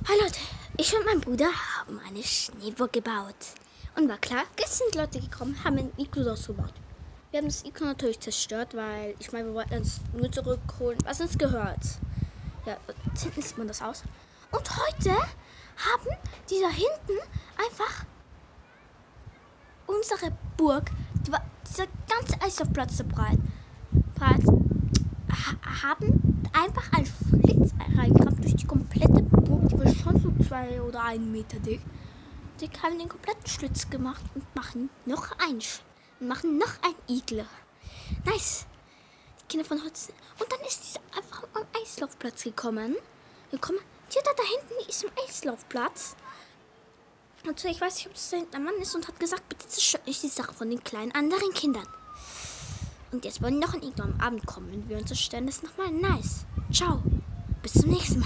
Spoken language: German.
Hi Leute, ich und mein Bruder haben eine Schneeburg gebaut. Und war klar, gestern sind Leute gekommen, haben ein Iglu ausgebaut. Wir haben das Iglu natürlich zerstört, weil wir wollten uns nur zurückholen, was uns gehört. Ja, hinten sieht man das aus. Und heute haben die da hinten einfach unsere Burg, dieser ganze Eislaufplatz haben einfach einen Flitz reingekramt durch die komplette Burg, die war schon so 2 oder 1 Meter dick. Die haben den kompletten Schlitz gemacht und machen noch ein Igel. Nice. Die Kinder von heute. Und dann ist diese einfach am Eislaufplatz gekommen. Die da hinten ist im Eislaufplatz. Und so, ich weiß nicht, ob das da hinten ein Mann ist und hat gesagt, bitte zerstört nicht die Sachen von den kleinen anderen Kindern. Und jetzt wollen die noch ein Igel am Abend kommen, wenn wir uns zerstören. Das ist nochmal nice. Ciao. Bis zum nächsten Mal.